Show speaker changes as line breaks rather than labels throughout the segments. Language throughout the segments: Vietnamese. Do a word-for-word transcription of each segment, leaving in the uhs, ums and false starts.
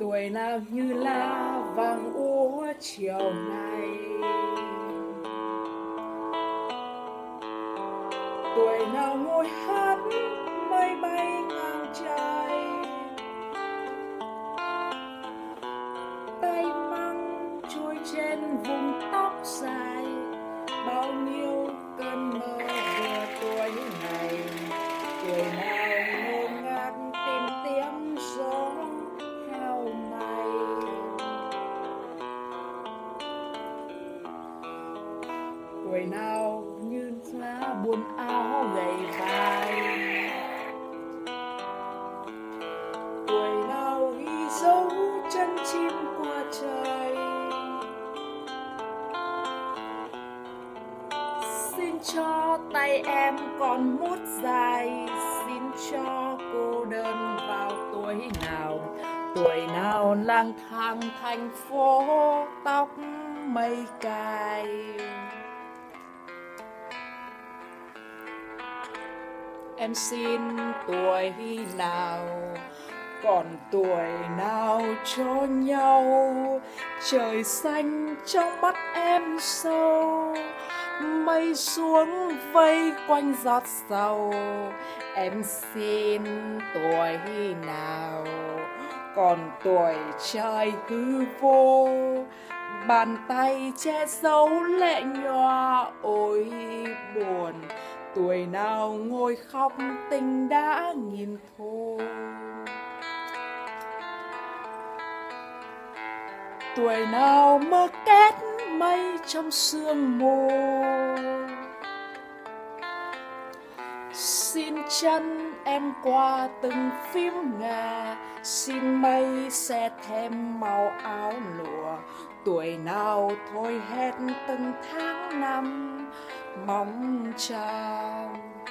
tuổi nào như lá vàng úa chiều nay, tuổi nào ngồi hát mây bay ngang trời, tay măng trôi trên vùng tóc dài, bao nhiêu cơn mơ vừa tuổi này. Tuổi nào ngơ ngác tìm tiếng gió heo may, tuổi nào như lá buồn áo gầy vai, tuổi nào ghi dấu chân chim qua trời. Xin cho tay em còn mút dài, xin cho cô đơn vào tuổi nào, tuổi nào lang thang thành phố tóc mây cài. Em xin tuổi nào, còn tuổi nào cho nhau, trời xanh trong mắt em sâu, mây xuống vây quanh giọt sầu. Em xin tuổi nào, còn tuổi trai hư vô, bàn tay che giấu lệ nhòa ôi buồn. Tuổi nào ngồi khóc tình đã nghìn thu, tuổi nào mơ kết mây trong sương mù. Xin chân em qua từng phím ngà, xin mây sẽ thêm màu áo lụa. Tuổi nào thôi hết từng tháng năm mong chào.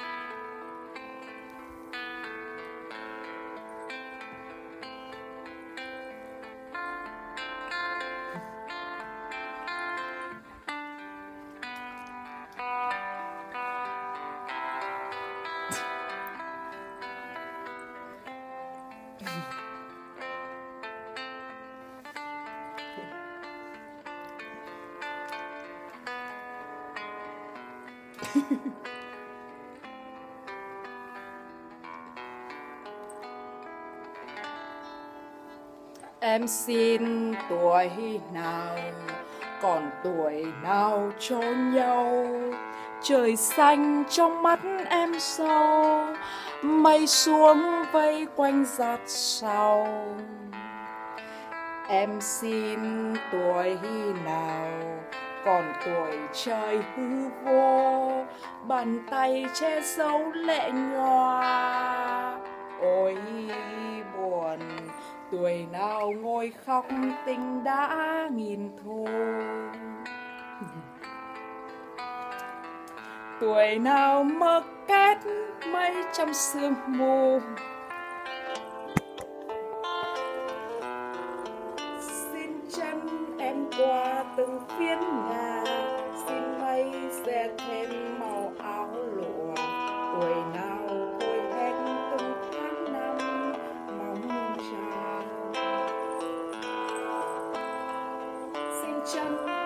Em xin tuổi nào, còn tuổi nào cho nhau, trời xanh trong mắt em sâu, mây xuống vây quanh giọt sầu. Em xin tuổi nào, còn tuổi trời hư vô, bàn tay che giấu lệ nhòa ôi buồn. Tuổi nào ngồi khóc tình đã nghìn thu, tuổi nào mơ kết mây trong sương mù. Xin chân em qua từng phiến nhà, xin mây sẽ thêm màu áo lụa. Tuổi nào thôi hết từng tháng năm mong chào. Xin chân